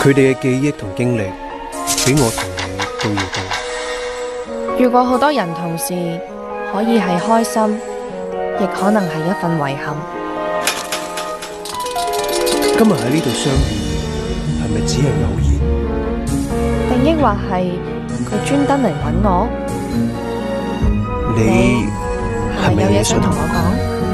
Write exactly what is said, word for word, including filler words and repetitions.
佢哋嘅記憶同經歷，比我同你都要多。 遇過好多人同事，可以係開心，亦可能係一份遺憾。 今日喺呢度相遇，係咪只係偶然？ 定抑或係佢專登嚟揾我？ 你係咪有嘢想同我講？